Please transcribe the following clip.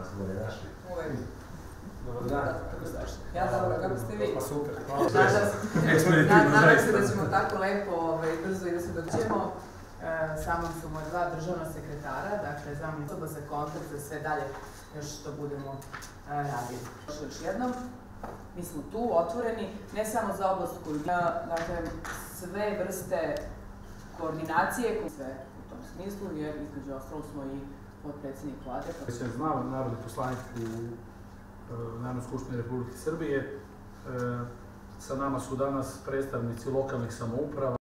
smo ne našli. Uvijek. Dobar dan. Ja dobro, kako ste vi? Pa super, hvala. Nadam se da ćemo tako lepo i brzo i da se dođemo. Sa mnom su moja dva državna sekretara, dakle zamjenica osoba za kontakt za sve dalje još što budemo radili. Još jednom, mi smo tu otvoreni, ne samo za oblast kulture, dakle sve vrste koordinacije, sve u tom smislu, jer između ostalog smo i potpredsjednik vlade. Sam znao narodni poslanik u Narodnoj skupštini Republike Srbije. Sa nama su danas predstavnici lokalnih samouprava.